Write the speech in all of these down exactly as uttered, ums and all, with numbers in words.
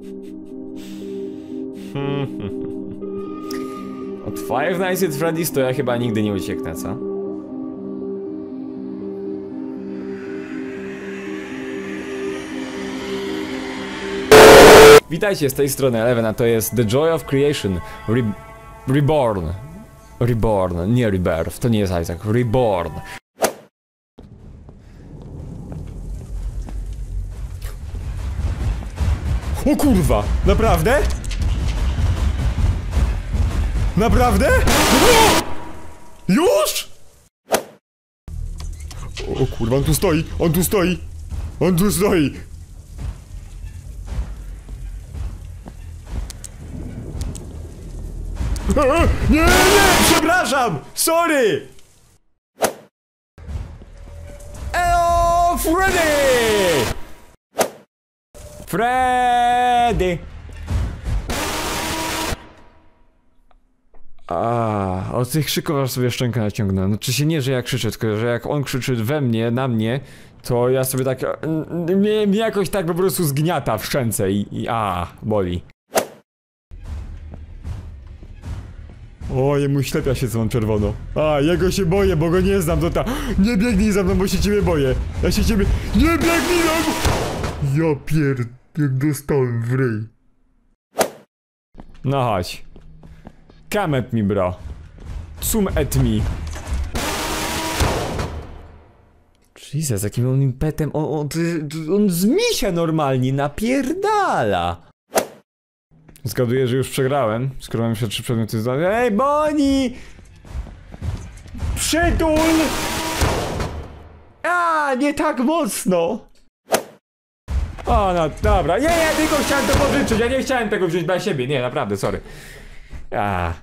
Od Five Nights at Freddy's to ja chyba nigdy nie ucieknę, co? Witajcie, z tej strony Eleven, a to jest The Joy of Creation Re Reborn. Reborn, nie Rebirth, to nie jest Isaac. Reborn. O kurwa! Naprawdę? Naprawdę? O! Już? O kurwa, on tu stoi! On tu stoi! On tu stoi! Nie, nie, przepraszam! Sorry! Eo, Freddy! Freddy! A, od tych krzyków aż sobie szczękę naciągnę. Znaczy się nie, że ja krzyczę, tylko że jak on krzyczy we mnie, na mnie, to ja sobie tak... Mnie, mnie jakoś tak po prostu zgniata w szczęce i... i a, boli. O, jemu ślepia się co czerwono. A, jego się boję, bo go nie znam, to ta... Nie biegnij za mną, bo się ciebie boję. Ja się ciebie... Nie biegnij za mną! Ja pierd... jak dostałem w ryj. No chodź. Come at me, bro. Come at me. Jesus, jakim on impetem... On, on, on z misia normalnie napierdala. Zgaduję, że już przegrałem, skoro mam jeszcze trzy przedmioty zdania. Ej, Bonnie! Przytul! A, nie tak mocno! O, no dobra, nie, nie, tylko chciałem to pożyczyć, ja nie chciałem tego wziąć dla siebie, nie, naprawdę, sorry. A.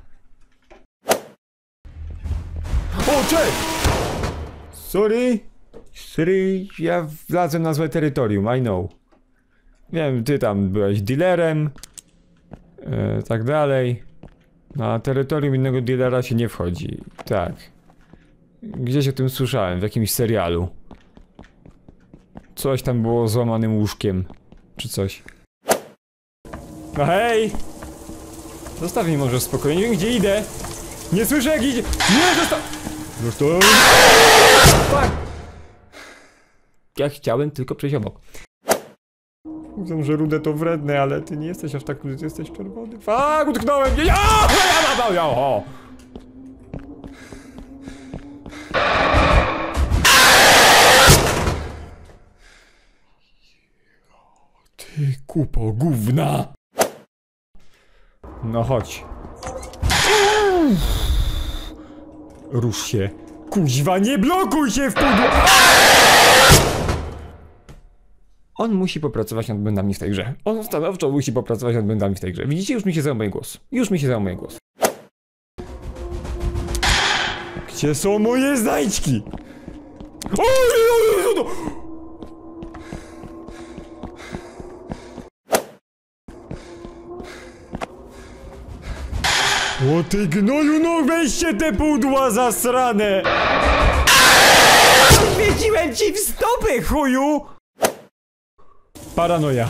O, cześć! Sorry? Sorry, ja wlazłem na złe terytorium, I know. Wiem, ty tam byłeś dealerem. E, tak dalej. Na terytorium innego dealera się nie wchodzi. Tak. Gdzieś o tym słyszałem, w jakimś serialu. Coś tam było z złamanym łóżkiem. Czy coś. No hej! Zostaw mnie może spokojnie, nie wiem gdzie idę. Nie słyszę jak idzie. Nie, zostaw... Zostaw... Fuck! Ja chciałem tylko przejść obok. Widzę, że rude to wredne, ale ty nie jesteś aż tak, ty jesteś czerwony. Fuck, utknąłem! Ja! Ja! Ja! O! Ty kupo gówna! No chodź. Rusz się. Kuźwa, nie blokuj się w pudło! On musi popracować nad błędami w tej grze. On stanowczo musi popracować nad błędami w tej grze. Widzicie? Już mi się zajął mój głos. Już mi się zajął mój głos. Gdzie są moje znajdźki? O, no, no, no. O ty gnoju, no weźcie te pudła zasrane! Świeciłem ci w stopy, chuju! Paranoja.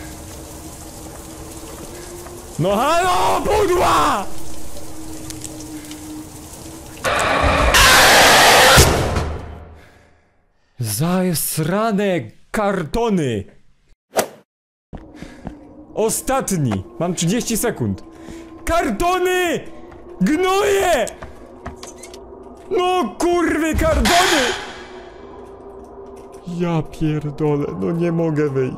No halo, pudła! Zasrane kartony! Ostatni! Mam trzydzieści sekund. Kartony! Gnoje! No kurwy, kartony! Ja pierdolę, no nie mogę wyjść.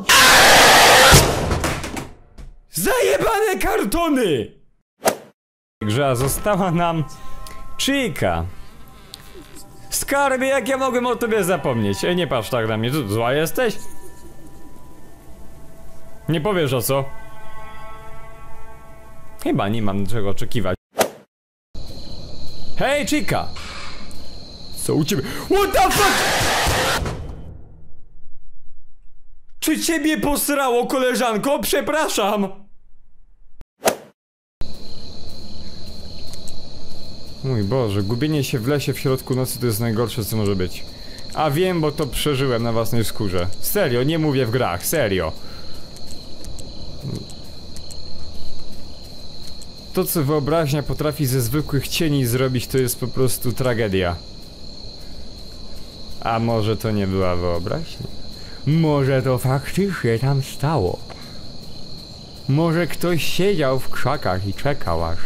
Zajebane kartony! Grze została nam Chica. Skarbie, jak ja mogłem o tobie zapomnieć? Ej, nie patrz tak na mnie, tu zła jesteś? Nie powiesz o co? Chyba nie mam czego oczekiwać. Hej, Chica! Co u ciebie? What the fuck? Czy ciebie posrało, koleżanko? Przepraszam! Mój Boże, gubienie się w lesie w środku nocy to jest najgorsze, co może być. A wiem, bo to przeżyłem na własnej skórze. Serio, nie mówię w grach, serio. to co wyobraźnia potrafi ze zwykłych cieni zrobić, to jest po prostu tragedia. A może to nie była wyobraźnia? Może to faktycznie tam stało? Może ktoś siedział w krzakach i czekał aż...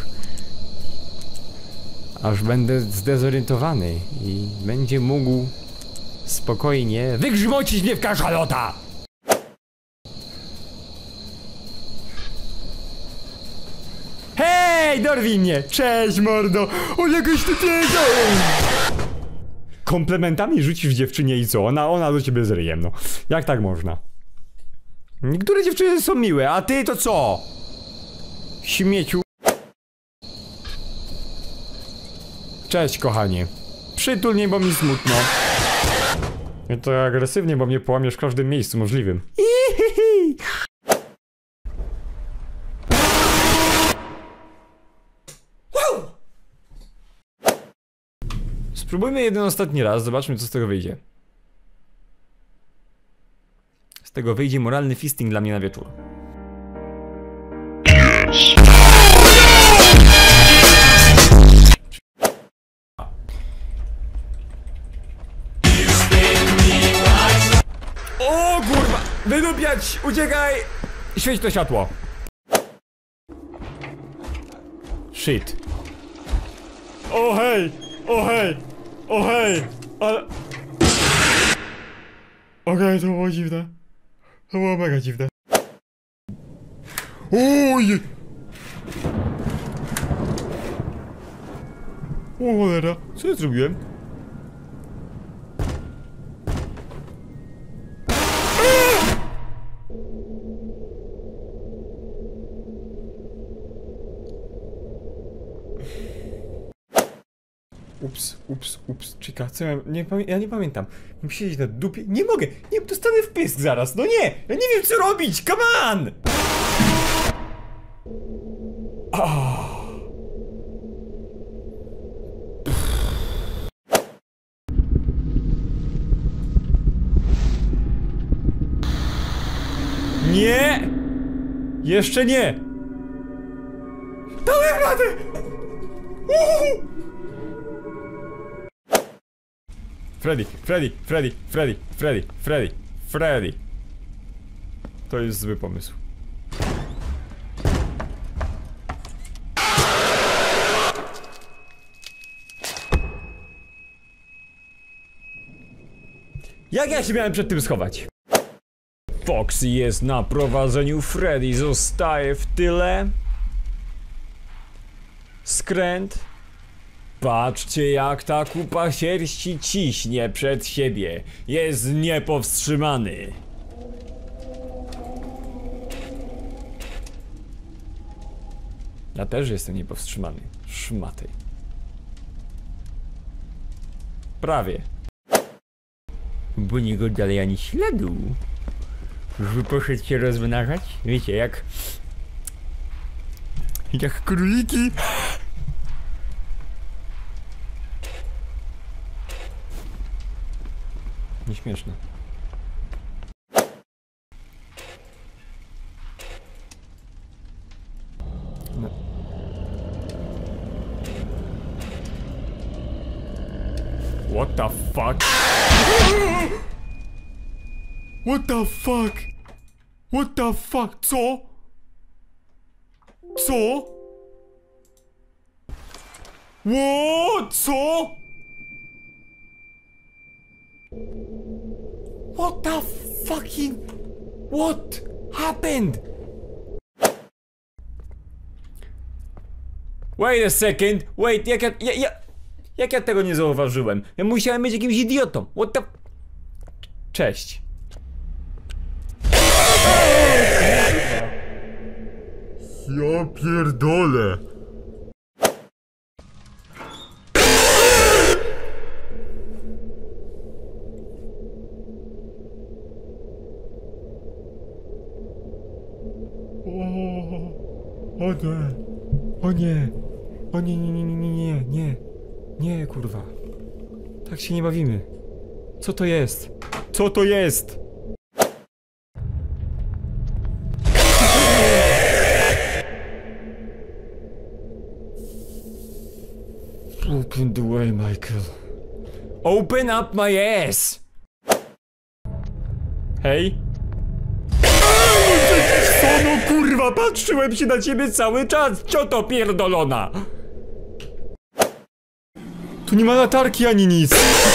aż będę zdezorientowany i będzie mógł spokojnie wygrzmocić mnie w kaszalota! Hej, dorwij mnie! Cześć, mordo! O, jakoś ty piękna! Komplementami rzucisz dziewczynie i co? Ona, ona do ciebie z ryjem, no. Jak tak można? Niektóre dziewczyny są miłe, a ty to co? Śmieciu. Cześć, kochanie. Przytul mnie, bo mi smutno. Nie to agresywnie, bo mnie połamiesz w każdym miejscu możliwym. Ihihi. Spróbujmy jeden ostatni raz, zobaczmy co z tego wyjdzie. Z tego wyjdzie moralny fisting dla mnie na wieczór. O kurwa! Wydupiać! Uciekaj! Świeć to światło! Shit. O hej! O hej! O hej! Ale... Okej, okay, to było dziwne. To było mega dziwne. Oj! O cholera, co ja zrobiłem? Ups, ups, ups, czeka, co ja, nie, ja nie pamiętam. Mam siedzieć na dupie, nie mogę, nie, dostanę w pysk zaraz, no nie, ja nie wiem co robić, come on! Oh. Nie! Jeszcze nie! Dałem radę! Uhu! Freddy, Freddy, Freddy, Freddy, Freddy, Freddy, Freddy. To jest zły pomysł. Jak ja się miałem przed tym schować? Foxy jest na prowadzeniu, Freddy zostaje w tyle. Skręt. Patrzcie jak ta kupa sierści ciśnie przed siebie. Jest niepowstrzymany. Ja też jestem niepowstrzymany. Szmaty. Prawie. Bo nie go dalej ani śladu. Już poszedł się rozmnażać? Wiecie, jak... Jak króliki. Nieśmieszne. No. What the fuck? What the fuck? What the fuck? Co? Co? What? Co? What the fucking... What happened? Wait a second, wait, jak ja, ja, ja... Jak ja tego nie zauważyłem? Ja musiałem być jakimś idiotą. What the... Cześć. Ja pierdolę. O nie, o nie, o nie, nie, nie, nie, nie, nie, nie, kurwa. Tak się nie bawimy. Co to jest? Co to jest? way, Michael. Open up my ass! Hej? Co no kurwa, patrzyłem się na ciebie cały czas, cioto pierdolona! Tu nie ma latarki ani nic.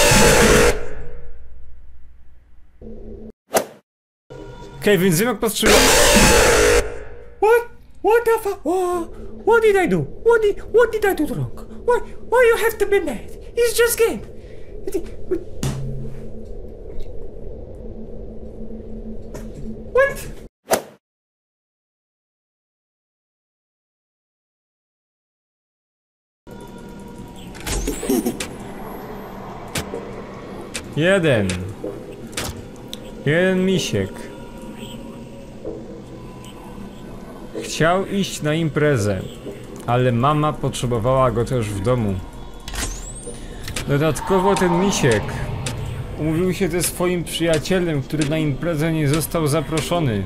Okej, okay, więc wiem jak patrzyłem. What? What the fuck? What, what did I do? What did, what did I do wrong? Why, why you have to be mad? It's just game. What? Jeden. Jeden misiek. Chciał iść na imprezę, ale mama potrzebowała go też w domu. Dodatkowo ten misiek umówił się ze swoim przyjacielem, który na imprezę nie został zaproszony.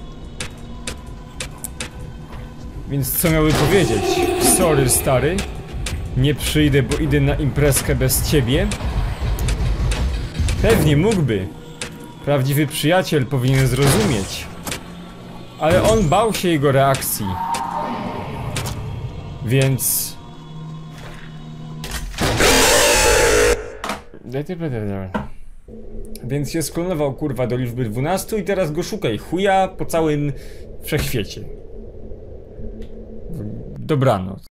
Więc co miałby powiedzieć? Sorry stary, nie przyjdę, bo idę na imprezkę bez ciebie? Pewnie mógłby. Prawdziwy przyjaciel powinien zrozumieć. Ale on bał się jego reakcji. Więc... Więc się sklonował kurwa do liczby dwunastu i teraz go szukaj chuja po całym wszechświecie. Dobranoc.